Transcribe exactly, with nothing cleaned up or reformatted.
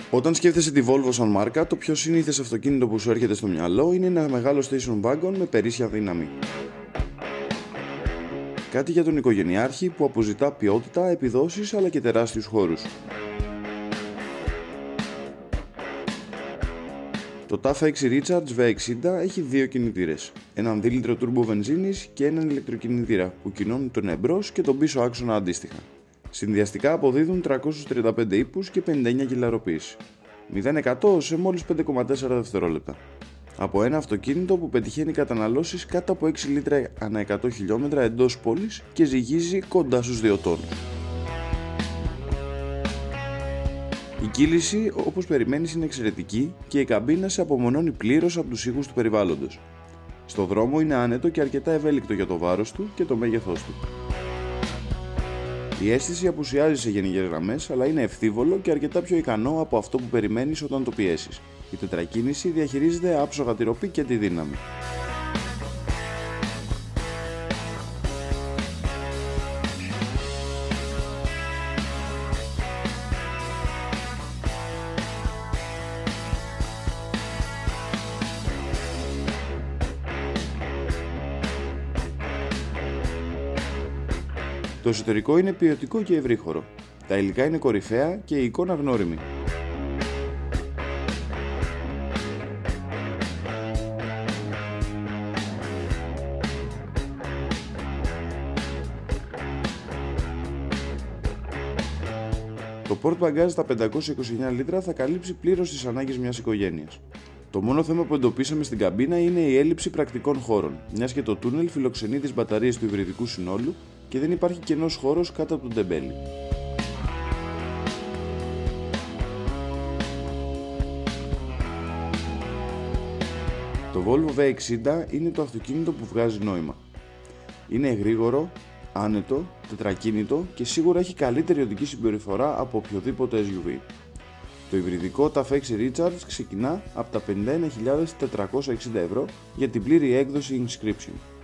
Όταν σκέφτεσαι τη Volvo σαν μάρκα, το πιο συνήθες αυτοκίνητο που σου έρχεται στο μυαλό είναι ένα μεγάλο station wagon με περίσσια δύναμη. Κάτι για τον οικογενειάρχη που αποζητά ποιότητα, επιδόσεις αλλά και τεράστιους χώρους. Το ταφ έξι Recharge βι εξήντα έχει δύο κινητήρες, έναν δύο λίτρο τούρμπο βενζίνης και έναν ηλεκτροκινητήρα που κινώνουν τον εμπρός και τον πίσω άξονα αντίστοιχα. Συνδυαστικά αποδίδουν τριακόσιους τριάντα πέντε ύπους και πενήντα εννέα κιλαεροποίηση. μηδέν εκατό σε μόλις πέντε κόμμα τέσσερα δευτερόλεπτα. Από ένα αυτοκίνητο που πετυχαίνει καταναλώσεις κάτω από έξι λίτρα ανά εκατό χιλιόμετρα εντός πόλης και ζυγίζει κοντά στους δύο τόνους. Η κύληση, όπως περιμένεις, είναι εξαιρετική και η καμπίνα σε απομονώνει πλήρως από τους ήχους του περιβάλλοντος. Στο δρόμο είναι άνετο και αρκετά ευέλικτο για το βάρος του και το μέγεθός του. Η αίσθηση απουσιάζει σε γενικές γραμμές, αλλά είναι ευθύβολο και αρκετά πιο ικανό από αυτό που περιμένεις όταν το πιέσεις. Η τετρακίνηση διαχειρίζεται άψογα τη ροπή και τη δύναμη. Το εσωτερικό είναι ποιοτικό και ευρύχωρο. Τα υλικά είναι κορυφαία και η εικόνα γνώριμη. Το port bagage στα πεντακόσια είκοσι εννέα λίτρα θα καλύψει πλήρως τις ανάγκες μιας οικογένειας. Το μόνο θέμα που εντοπίσαμε στην καμπίνα είναι η έλλειψη πρακτικών χώρων, μιας και το τούνελ φιλοξενεί τις μπαταρίες του υβριδικού συνόλου και δεν υπάρχει κενός χώρος κάτω από τον τεμπέλι. Το Volvo βι εξήντα είναι το αυτοκίνητο που βγάζει νόημα. Είναι γρήγορο, άνετο, τετρακίνητο και σίγουρα έχει καλύτερη οδική συμπεριφορά από οποιοδήποτε ες γιου βι. Το υβριδικό ταφ έξι Recharge ξεκινά από τα πενήντα ένα χιλιάδες τετρακόσια εξήντα ευρώ για την πλήρη έκδοση Inscription.